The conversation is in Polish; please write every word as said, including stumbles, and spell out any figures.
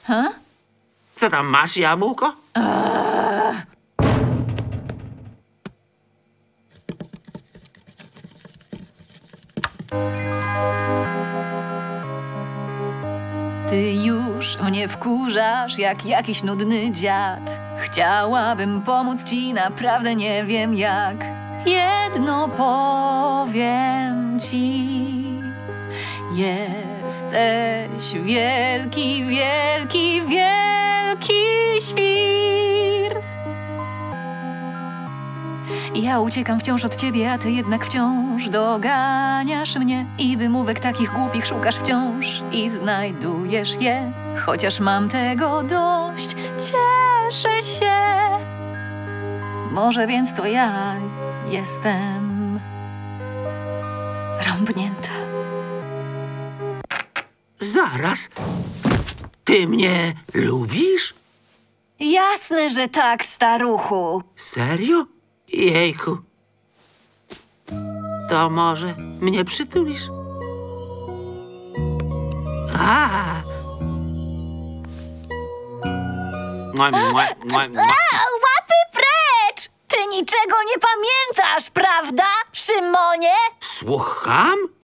Ha? Co tam masz, jabłko? Eee. Ty już mnie wkurzasz jak jakiś nudny dziad. Chciałabym pomóc ci, naprawdę nie wiem jak. Jedno powiem ci. Jesteś wielki, wielki, wielki świr. Ja uciekam wciąż od ciebie, a ty jednak wciąż doganiasz mnie. I wymówek takich głupich szukasz wciąż i znajdujesz je. Chociaż mam tego dość, cieszę się. Może więc to ja jestem rąbnięta. Zaraz. Ty mnie lubisz? Jasne, że tak, staruchu. Serio? Jejku. To może mnie przytulisz? A. Mua, mua, mua, mua. A, łapy precz! Ty niczego nie pamiętasz, prawda, Szymonie? Słucham?